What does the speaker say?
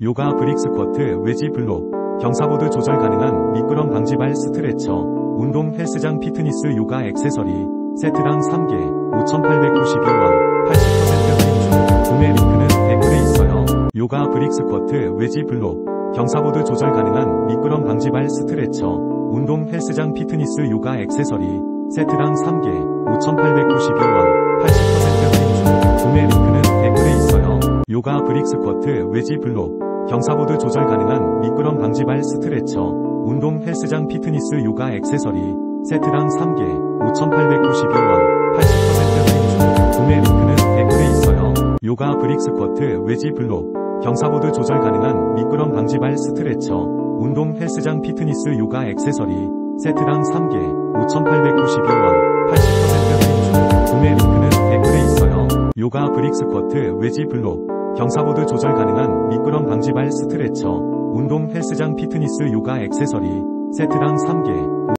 요가 브릭 스쿼트 웨지 블록, 경사보드 조절 가능한 미끄럼 방지발 스트레처, 운동 헬스장 피트니스 요가 액세서리, 세트당 3개, 5,892원, 80% 할인 중. 구매 링크는 댓글에 있어요. 요가 브릭 스쿼트 웨지 블록, 경사보드 조절 가능한 미끄럼 방지발 스트레처, 운동 헬스장 피트니스 요가 액세서리, 세트당 3개, 5,892원, 80% 할인 중. 구매 링크는 댓글에 있어요. 요가 브릭 스쿼트 웨지 블록, 경사보드 조절 가능한 미끄럼 방지발 스트레처, 운동 헬스장 피트니스 요가 액세서리, 세트당 3개, 5,892원, 80% 할인 중. 구매 링크는 댓글에 있어요. 요가 브릭 스쿼트 웨지 블록, 경사보드 조절 가능한 미끄럼 방지발 스트레처, 운동 헬스장 피트니스 요가 액세서리, 세트당 3개, 5,892원, 80% 할인 중. 구매 링크는 댓글에 있어요. 요가 브릭 스쿼트 웨지 블록, 경사보드 조절 가능한 미끄럼 방지발 스트레처, 운동 헬스장 피트니스 요가 액세서리, 세트당 3개,